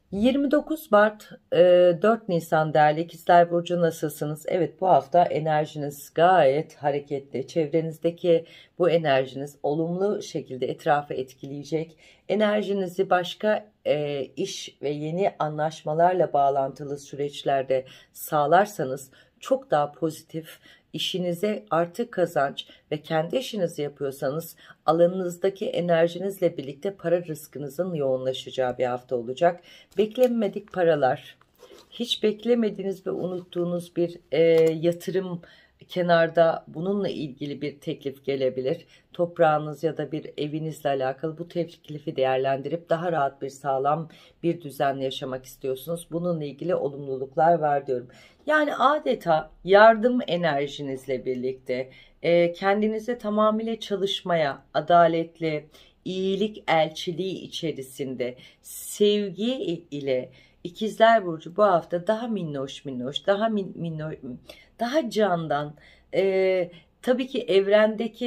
29 Mart 4 Nisan değerli İkizler Burcu, nasılsınız? Evet, bu hafta enerjiniz gayet hareketli. Çevrenizdeki bu enerjiniz olumlu şekilde etrafı etkileyecek. Enerjinizi başka iş ve yeni anlaşmalarla bağlantılı süreçlerde sağlarsanız çok daha pozitif, işinize artı kazanç ve kendi işinizi yapıyorsanız alanınızdaki enerjinizle birlikte para rızkınızın yoğunlaşacağı bir hafta olacak. Beklenmedik paralar, hiç beklemediğiniz ve unuttuğunuz bir yatırım, kenarda bununla ilgili bir teklif gelebilir. Toprağınız ya da bir evinizle alakalı bu teklifi değerlendirip daha rahat bir, sağlam bir düzenle yaşamak istiyorsunuz. Bununla ilgili olumluluklar var diyorum. Yani adeta yardım enerjinizle birlikte kendinize tamamıyla çalışmaya, adaletli, iyilik elçiliği içerisinde sevgi ile İkizler Burcu bu hafta daha minnoş minnoş, daha minnoş, daha candan, e, tabii ki evrendeki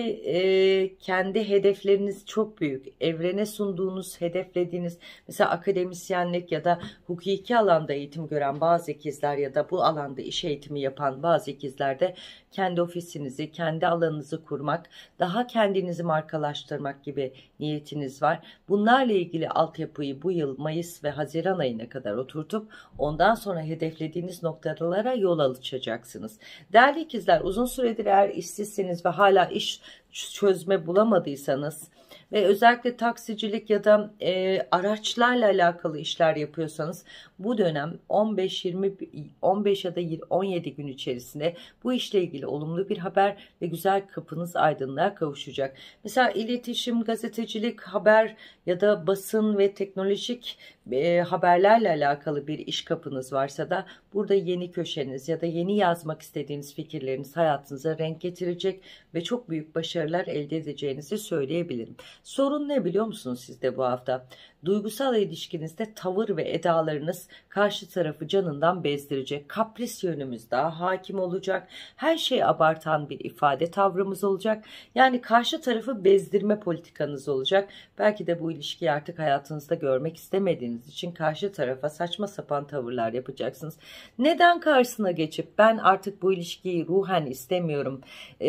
kendi hedefleriniz çok büyük. Evrene sunduğunuz, hedeflediğiniz, mesela akademisyenlik ya da hukuki alanda eğitim gören bazı ikizler ya da bu alanda iş eğitimi yapan bazı ikizlerde kendi ofisinizi, kendi alanınızı kurmak, daha kendinizi markalaştırmak gibi niyetiniz var. Bunlarla ilgili altyapıyı bu yıl Mayıs ve Haziran ayına kadar oturtup ondan sonra hedeflediğiniz noktalara yol açacaksınız. Değerli ikizler, uzun süredir eğer işsizseniz ve hala iş çözme bulamadıysanız ve özellikle taksicilik ya da araçlarla alakalı işler yapıyorsanız bu dönem 15-20 15 ya da 17 gün içerisinde bu işle ilgili olumlu bir haber ve güzel kapınız aydınlığa kavuşacak. Mesela iletişim, gazetecilik, haber ya da basın ve teknolojik haberlerle alakalı bir iş kapınız varsa da burada yeni köşeniz ya da yeni yazmak istediğiniz fikirleriniz hayatınıza renk getirecek ve çok büyük başarılar elde edeceğinizi söyleyebilirim. Sorun ne biliyor musunuz sizde bu hafta? Duygusal ilişkinizde tavır ve edalarınız karşı tarafı canından bezdirecek. Kapris yönümüz daha hakim olacak. Her şeyi abartan bir ifade tavrımız olacak. Yani karşı tarafı bezdirme politikanız olacak. Belki de bu ilişkiyi artık hayatınızda görmek istemediğiniz için karşı tarafa saçma sapan tavırlar yapacaksınız. Neden karşısına geçip ben artık bu ilişkiyi ruhen istemiyorum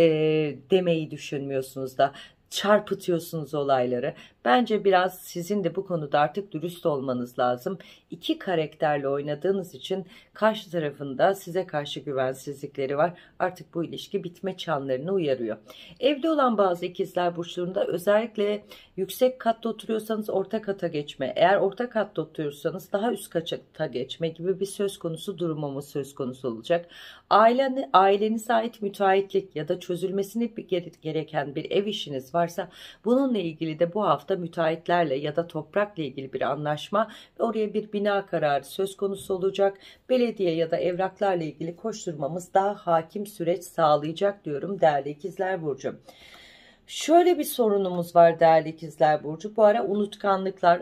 demeyi düşünmüyorsunuz da çarpıtıyorsunuz olayları. Bence biraz sizin de bu konuda artık dürüst olmanız lazım. İki karakterle oynadığınız için karşı tarafında size karşı güvensizlikleri var. Artık bu ilişki bitme çanlarını uyarıyor. Evli olan bazı ikizler burçlarında özellikle yüksek katta oturuyorsanız orta kata geçme. Eğer orta katta oturuyorsanız daha üst kata geçme gibi bir söz konusu durumumuz söz konusu olacak. Ailenize ait müteahhitlik ya da çözülmesini gereken bir ev işiniz varsa bununla ilgili de bu hafta müteahhitlerle ya da toprakla ilgili bir anlaşma ve oraya bir bina kararı söz konusu olacak. Belediye ya da evraklarla ilgili koşturmamız daha hakim süreç sağlayacak diyorum değerli ikizler burcu. Şöyle bir sorunumuz var değerli ikizler burcu. Bu ara unutkanlıklar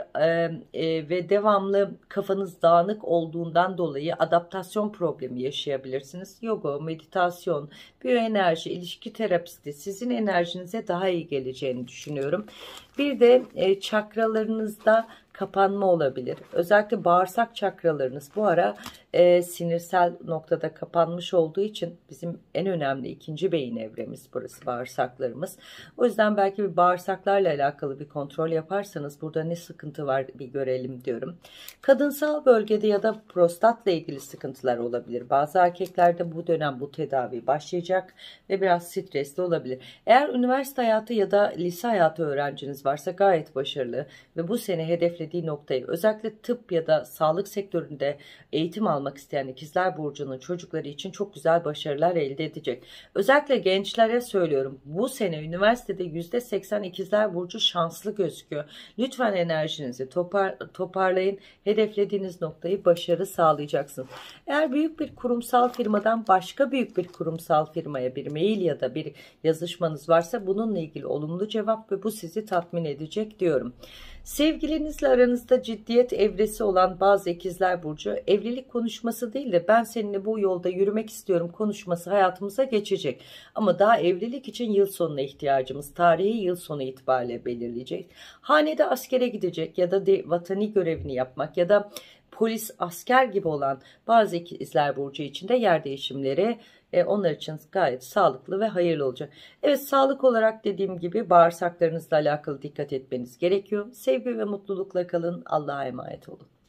ve devamlı kafanız dağınık olduğundan dolayı adaptasyon problemi yaşayabilirsiniz. Yoga, meditasyon, biyoenerji, ilişki terapisti sizin enerjinize daha iyi geleceğini düşünüyorum. Bir de çakralarınızda kapanma olabilir. Özellikle bağırsak çakralarınız bu ara sinirsel noktada kapanmış olduğu için bizim en önemli ikinci beyin evremiz burası, bağırsaklarımız. O yüzden belki bir bağırsaklarla alakalı bir kontrol yaparsanız burada ne sıkıntı var bir görelim diyorum. Kadınsal bölgede ya da prostatla ilgili sıkıntılar olabilir. Bazı erkeklerde bu dönem bu tedavi başlayacak ve biraz stresli olabilir. Eğer üniversite hayatı ya da lise hayatı öğrenciniz varsa gayet başarılı ve bu sene hedeflediği noktayı özellikle tıp ya da sağlık sektöründe eğitim almak isteyen ikizler burcunun çocukları için çok güzel başarılar elde edecek. Özellikle gençlere söylüyorum, bu sene üniversitede %80 ikizler burcu şanslı gözüküyor. Lütfen enerjinizi toparlayın. Hedeflediğiniz noktayı başarı sağlayacaksınız. Eğer büyük bir kurumsal firmadan başka büyük bir kurumsal firmaya bir mail ya da bir yazışmanız varsa bununla ilgili olumlu cevap ve bu sizi tatmin edecek diyorum. Sevgilinizle aranızda ciddiyet evresi olan bazı ikizler burcu evlilik konuşması değil de ben seninle bu yolda yürümek istiyorum konuşması hayatımıza geçecek. Ama daha evlilik için yıl sonuna ihtiyacımız, tarihi yıl sonu itibariyle belirleyecek. Hanede askere gidecek ya da vatani görevini yapmak ya da polis, asker gibi olan bazı ikizler burcu için de yer değişimleri onlar için gayet sağlıklı ve hayırlı olacak. Evet, sağlık olarak dediğim gibi bağırsaklarınızla alakalı dikkat etmeniz gerekiyor. Sevgi ve mutlulukla kalın. Allah'a emanet olun.